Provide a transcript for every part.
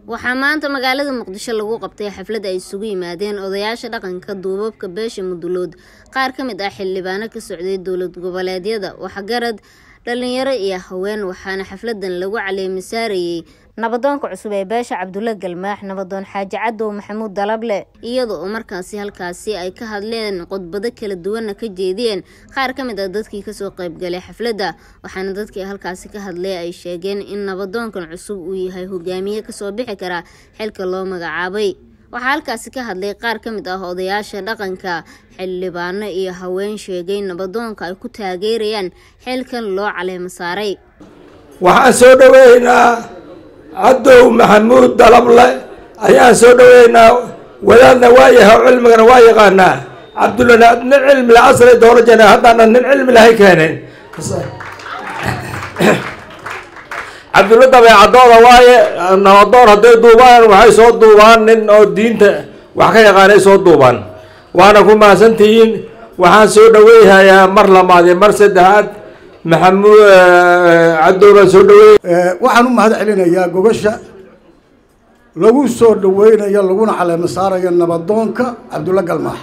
waxaa maanta magaalada Muqdisho lagu qabtay xaflad ay isugu yimaadeen odayaasha dhaqanka duubabka beesha Mudulood qaar ka mid ah xildhibaano ka socday dowlad goboleedyada waxgarad dhalinyaro iyo haween waxaana xafladan lagu caleemisaarayay nabadoonka cusub ee beesha Cabdulla Galmaax nabadoon Xaaji Cadow Maxamuud Dalable iyadoo markaasi halkaasi ay ka hadleen qodobada kala duwan ka jeediyeen qaar ka mid ah dadkii ka soo qayb galay xafladda waxaana dadkii halkaasi ka hadlay ay sheegeen in nabadoonkan cusub uu yahay hogaamiye ka soo bixi kara xilka loo magacaabay waxaa halkaasi ka hadlay qaar ka mid ah odayaasha dhaqanka xildhibaano iyo haween sheegay nabadoonka ay ku taageerayaan xilkan loo caleemasaaray waxaan soo dhaweynaa Cadow Maxamuud Dalable ayaan soo dhaweynaa wadaadna waa yahay cilmigana waa yaqaanaa Cabdulla nin cilmi la asray doorajana hadana nin cilmi lahay keeneen Cabdulla dabeecadooda waaye nabadoon haday duubaan waxay soo duubaan nin oo diinta wax ka yaqaanay soo duubaan waana ku maasantiin waxaan soo dhaweeyayaa mar labaad iyo mar saddexaad Maxamuud Cadow soo dhaweey waxaan u mahad celinayaa gogasha lagu soo dhaweynayo laguna caleemasaarayo nabadoonka Cabdulla Galmaax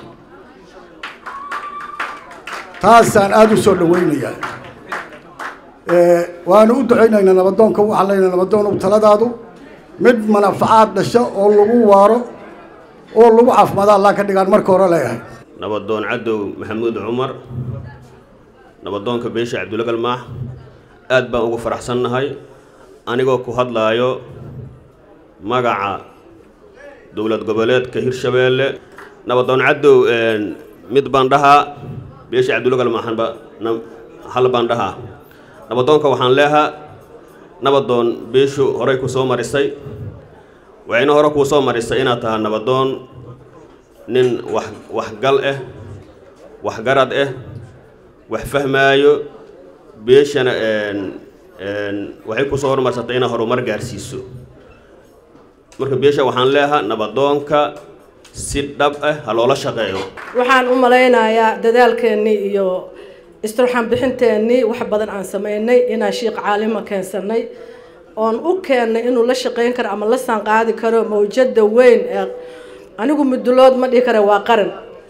taasaan aad u soo dhaweynayaa waana u duceynaynaa nabadoonka waxaan leenahay nabadoon taladaadu mid manfacaad dhasho oo lagu waaro oo lagu caafimaad Allah ka dhigaan marka hore leeyahay nabadoon Cadow Maxamuud Cumar nabadoonka beesha Cabdulla Galmaax aad baan ugu faraxsanahay anigoo ku hadlaayo magaca dowlad goboleedka Hirshabeelle nabadoon Cadow mid baan dhahaa beesha Cabdulla Galmaax hal baan dhahaa nabadoonka waxaan leeyahay nabadoon beeshu horay ku soo marisay waxayna hore ku soo marisay inaad tahay nabadoon nin wax gal wax garad wax fahmaayo beeshana waxay ku soo horumarsatay inay horumar gaarsiiso marka beesha waxaan leeyahay nabadoonka si dhab ah loola shaqeeyo waxaan u maleynayaa dadaalkeeni iyo istirxaan bixinteeni wax badan aan sameynay inaan sheekh caalima keensanay oon u keenay inuu la shaqeyn karo ama la san qaadi karo mawjada weyn ee anigu Mudulood ma dhigi karo waa qaran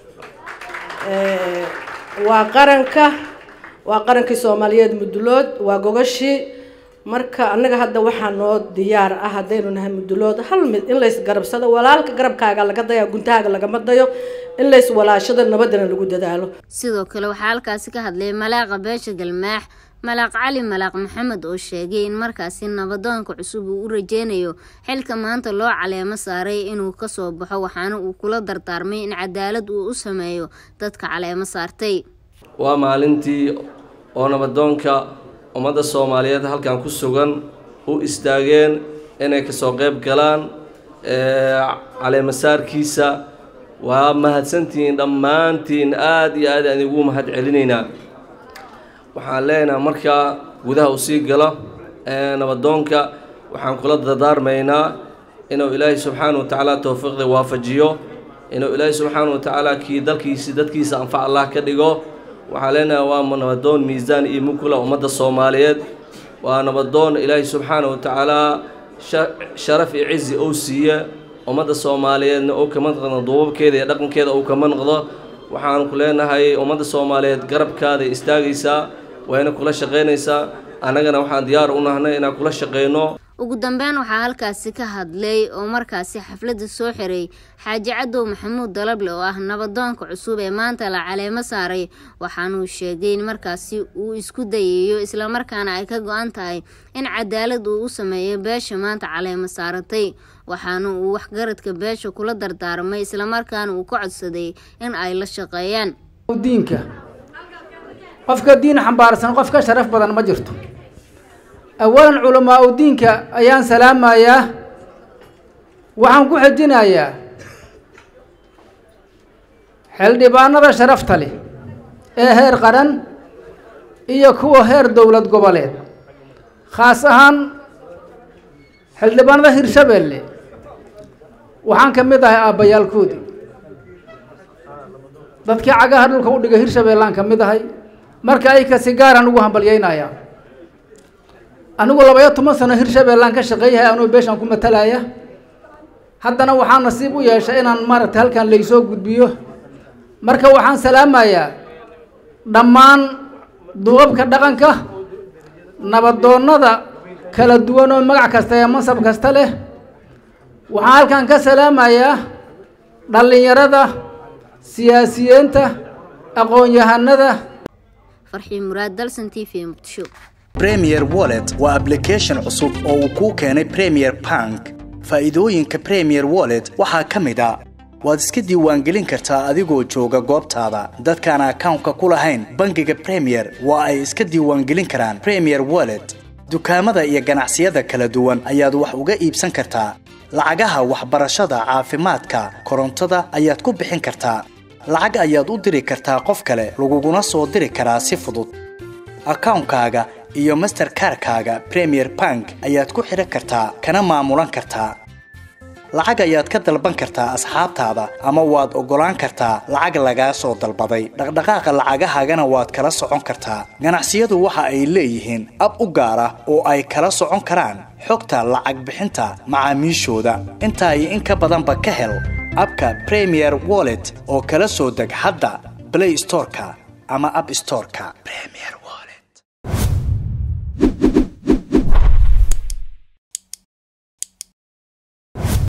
waa qarankii Soomaaliyeed Mudulood waa gogashi marka anaga hadda waxaan noo diyaar ah hadaynu nahay Mudulood hal mid in la is garabsado walaalka garabkaaga laga dayo guntaaga laga madayo in la is walaashada nabadana lagu dadaalo sidoo kale waxa halkaasi ka hadlay malaaqa beesha Galmaax malaaq Cali malaaq Maxamed oo sheegay in markaasi nabadoonka cusub uu u rajeynayo xilka maanta loo caleemo saaray inuu ka soo baxo waxaana uu kula dardaarmay in cadaalad uu u sameeyo dadka caleemo saartay waa maalintii oo nabadoonka ummadda Soomaaliyeed halkan ku sugan u istaageen inay ka soo qayb galaan caleemasaarkiisa waa mahadsantiin dhammaantiin aad iyo aad aan ugu mahad celinaynaa waxaan leenahay marka gudaha u sii galo nabadoonka waxaan kula dardaarmaynaa inuu Ilaahay subxaanahu wa ta'ala tawfiiqda waafajiyo inuu Ilaahay subxaanahu wa ta'ala kii dadkiisa anfac Allah ka dhigo waxaan leenahay waa nabadoon miisaan iyo mukula ummadda Soomaaliyeed waa nabadoon Ilaahay subxaanahu wa ta'ala sharaf iyo cizi oo siiya ummadda Soomaaliyeedna oo ka maqnaqdo duubabkeeda iyo dhaqankeeda oo ka maqnaqdo waxaan ku leenahay ummadda Soomaaliyeed garabkaada istaagaysa wayna kula shaqeynaysaa anagana waxaan diyaar u nahay inaan kula shaqeyno ugu dambeyn waxaa halkaasi ka hadlay oo markaasi xafladda soo xiray Xaaji Cadow Maxamuud Dalable oo ah nabadoonka cusub ee maanta la caleemo saaray waxaana uu sheegay in markaasi uu isku dayayo isla markaana ay ka go'an tahay in cadaalad uu u sameeyo beesha maanta caleemo saaratay waxaana uu waxgaradka beesha kula dardaarmay isla markaana uu ka codsaday in ay la shaqeeyaan diinka qofka diin xambaarsan qofka sharaf badan ma jirto أولاً علماء الدين أيان سلام يا وعن كحدنا يا حل دبانا شرفت لي هير قرن يكو هير دولة قبلين خاصة حل دبانا هير شبلي وعن كمية أبيال كودي dadkii cagaha dhulka u dhigay Hirshabeellaan kamid ahay marka ay ka sigaaran ugu hambalyeynaya anigu 12 sano Hirshabeellaan ka shaqeeyay anoo beeshan ku matalaya haddana waxaan nasiib u yeeshay inaan maaragtay halkan laysoo gudbiyo marka waxaan salaamayaa dhammaan duubabka dhaqanka nabadoonnada kala duwan oo magac kasta iyo mansab kasta leh waxaan halkan ka salaamayaa dhalinyarada siyaasiyiinta aqoon-yahanada farxii muraad dalsan TV Muqdisho Premier Wallet waa application cusub oo uu ku keenay Premier Bank faa'iidooyinka Premier Wallet waxaa ka mid ah waad iska diiwaangelin kartaa adigoo jooga goobtaada dadkaan account-ka ku lahayn bangiga Premier waa ay iska diiwaangelin karaan Premier Wallet dukaamada iyo ganacsiyada kala duwan ayaad wax uga iibsan kartaa lacagaha waxbarashada caafimaadka korontada ayaad ku bixin kartaa lacag ayaad u diri kartaa qof kale laguguna soo diri karaa si fudud account-kaaga iyo Mastercard-kaaga Premier Bank ayaad ku xiran kartaa kana maamulan kartaa lacag ayaad ka dalban kartaa asxaabtaada ama waad ogolaan kartaa lacag laga soo dalbaday dhaqdhaqaaqa lacagahaagana waad kala socon kartaa ganacsiyadu waxa ay leeyihiin ab u gaar ah oo ay kala socon karaan xogta lacag bixinta macaamiishooda inta ay in ka badanba ka hel abka Premier Wallet oo kala soo deg hadda Play Store-ka ama App Store-ka Premier